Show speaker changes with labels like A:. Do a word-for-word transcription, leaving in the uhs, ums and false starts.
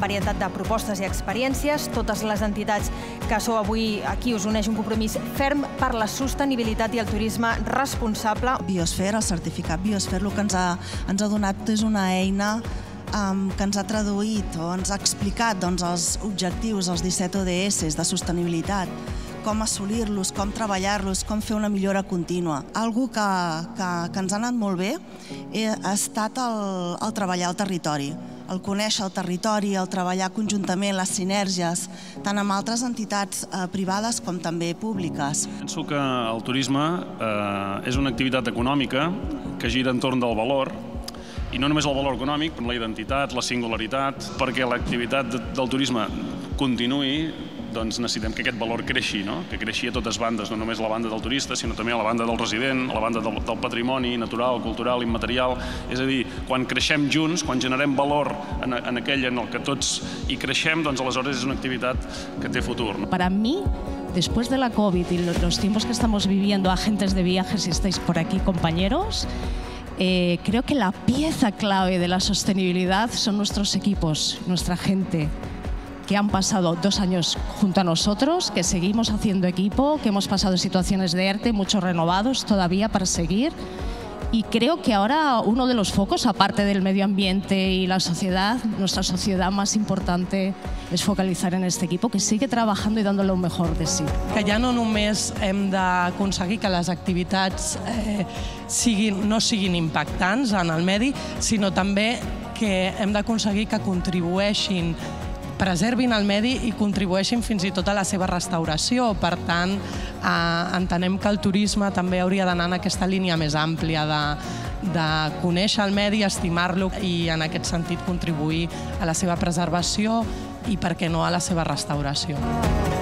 A: amb varietat de propostes i experiències. Totes les entitats que sou avui aquí us uneix un compromís ferm per la sostenibilitat i el turisme responsable.
B: Biosfer, el certificat Biosfer, el que ens ha, ens ha donat és una eina um, que ens ha traduït o ens ha explicat doncs, els objectius, els disset O D S de sostenibilitat, com assolir-los, com treballar-los, com fer una millora contínua. Algo que, que, que ens ha anat molt bé ha estat el, el treballar al territori, el conèixer el territori, el treballar conjuntament, les sinergies, tant amb altres entitats eh, privades com també públiques.
C: Penso que el turisme eh, és una activitat econòmica que gira entorn del valor, i no només el valor econòmic, però la identitat, la singularitat. Perquè l'activitat del turisme continuï, doncs necessitem que aquest valor creixi, no? Que creixi a totes bandes, no només a la banda del turista, sinó també a la banda del resident, a la banda del, del patrimoni natural, cultural, immaterial. És a dir, quan creixem junts, quan generem valor en, en aquell en el que tots hi creixem, doncs aleshores és una activitat que té futur. ¿No?
D: Para mí, después de la COVID y los tiempos que estamos viviendo, agentes de viajes, si estáis por aquí, compañeros, eh, creo que la pieza clave de la sostenibilidad son nuestros equipos, nuestra gente, que han pasado dos años junto a nosotros, que seguimos haciendo equipo, que hemos pasado situaciones de ERTE, muchos renovados todavía para seguir. Y creo que ahora uno de los focos, aparte del medio ambiente y la sociedad, nuestra sociedad más importante es focalizar en este equipo que sigue trabajando y dando lo mejor de sí.
E: Que ja no només hem d'aconseguir que les activitats eh, siguin, no siguin impactants en el medi, sinó també que hem d'aconseguir que contribueixin preservin el medi i contribueixin fins i tot a la seva restauració. Per tant, eh, entenem que el turisme també hauria d'anar en aquesta línia més àmplia de, de conèixer el medi, estimar-lo i en aquest sentit contribuir a la seva preservació i, per què no, a la seva restauració.